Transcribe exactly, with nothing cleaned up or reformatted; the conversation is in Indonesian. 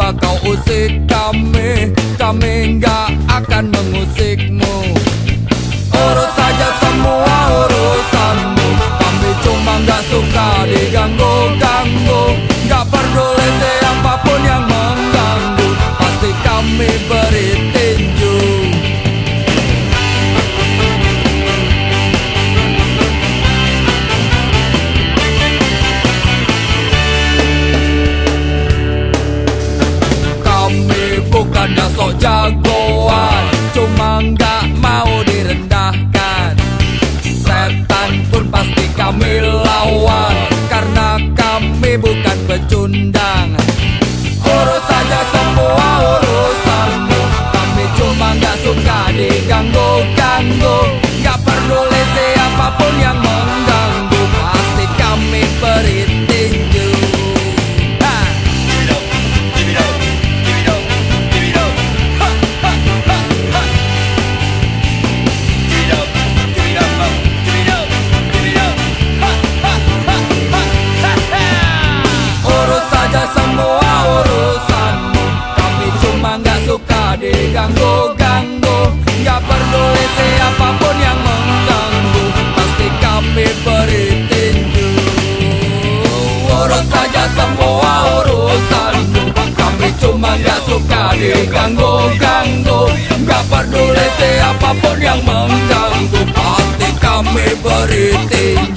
Coba kau usik kami, kami nggak akan mengusikmu. Urus saja semua urusanmu, kami cuma nggak suka diganggu-ganggu. Nggak peduli siapapun yang mengganggu, pasti kami beri tinju. Bukannya sok jagoan, cuma nggak mau direndahkan. Setan pun pasti kami lawan, karena kami bukan pecundang. Urus saja semua urusanmu, kami cuma nggak suka diganggu-ganggu. Nggak peduli siapapun yang mengganggu, pasti kami beri tinju. Semua urusanmu, kami cuma nggak suka diganggu-ganggu. Nggak peduli siapapun yang mengganggu, pasti kami beri tinju. Urus saja semua urusanmu, kami cuma nggak suka diganggu-ganggu. Nggak peduli siapapun yang mengganggu, pasti kami beri tinju.